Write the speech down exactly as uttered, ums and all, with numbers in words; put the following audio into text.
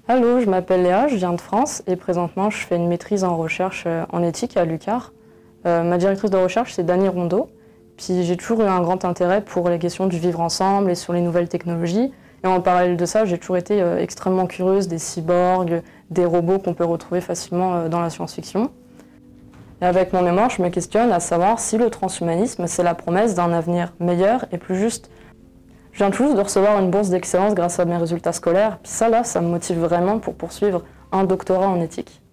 Allô, je m'appelle Léa, je viens de France et présentement je fais une maîtrise en recherche en éthique à l'U Q A R. Euh, ma directrice de recherche c'est Dany Rondeau. Puis j'ai toujours eu un grand intérêt pour les questions du vivre ensemble et sur les nouvelles technologies. Et en parallèle de ça, j'ai toujours été euh, extrêmement curieuse des cyborgs, des robots qu'on peut retrouver facilement euh, dans la science-fiction. Et avec mon mémoire, je me questionne à savoir si le transhumanisme, c'est la promesse d'un avenir meilleur et plus juste. Je viens tout juste de recevoir une bourse d'excellence grâce à mes résultats scolaires. Puis ça, là, ça me motive vraiment pour poursuivre un doctorat en éthique.